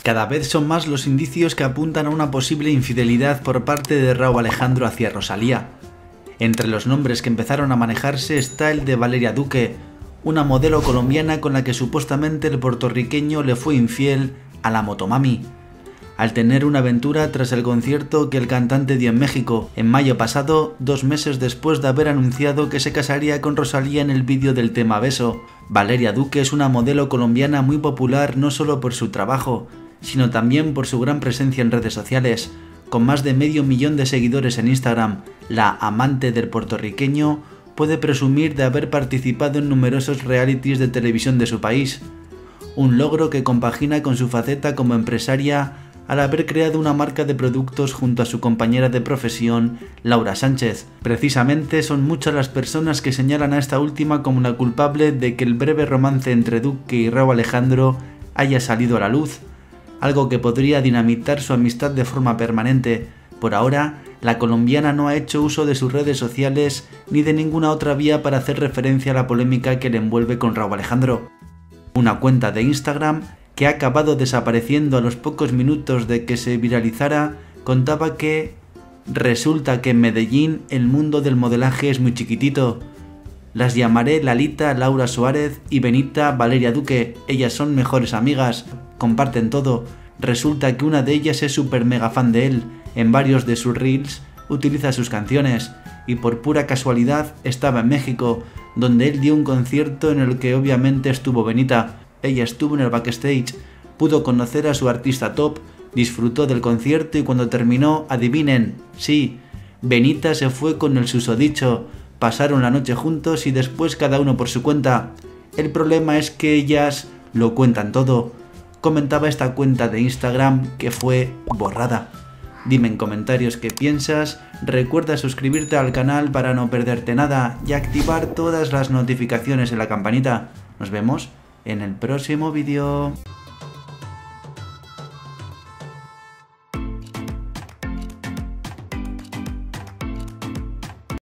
Cada vez son más los indicios que apuntan a una posible infidelidad por parte de Rauw Alejandro hacia Rosalía. Entre los nombres que empezaron a manejarse está el de Valeria Duque, una modelo colombiana con la que supuestamente el puertorriqueño le fue infiel a la motomami, al tener una aventura tras el concierto que el cantante dio en México en mayo pasado, 2 meses después de haber anunciado que se casaría con Rosalía en el vídeo del tema Beso. Valeria Duque es una modelo colombiana muy popular no solo por su trabajo, sino también por su gran presencia en redes sociales. Con más de medio millón de seguidores en Instagram, la amante del puertorriqueño puede presumir de haber participado en numerosos realities de televisión de su país, un logro que compagina con su faceta como empresaria al haber creado una marca de productos junto a su compañera de profesión, Laura Sánchez. Precisamente son muchas las personas que señalan a esta última como la culpable de que el breve romance entre Duque y Rauw Alejandro haya salido a la luz, algo que podría dinamitar su amistad de forma permanente. Por ahora, la colombiana no ha hecho uso de sus redes sociales ni de ninguna otra vía para hacer referencia a la polémica que le envuelve con Rauw Alejandro. Una cuenta de Instagram que ha acabado desapareciendo a los pocos minutos de que se viralizara, contaba que resulta que en Medellín el mundo del modelaje es muy chiquitito. Las llamaré Lalita Laura Suárez y Benita Valeria Duque, ellas son mejores amigas, comparten todo. Resulta que una de ellas es súper mega fan de él, en varios de sus reels utiliza sus canciones, y por pura casualidad estaba en México, donde él dio un concierto en el que obviamente estuvo Benita. Ella estuvo en el backstage, pudo conocer a su artista top, disfrutó del concierto y cuando terminó, adivinen, sí, Benita se fue con el susodicho, pasaron la noche juntos y después cada uno por su cuenta. El problema es que ellas lo cuentan todo, comentaba esta cuenta de Instagram que fue borrada. Dime en comentarios qué piensas, recuerda suscribirte al canal para no perderte nada y activar todas las notificaciones en la campanita. Nos vemos en el próximo vídeo.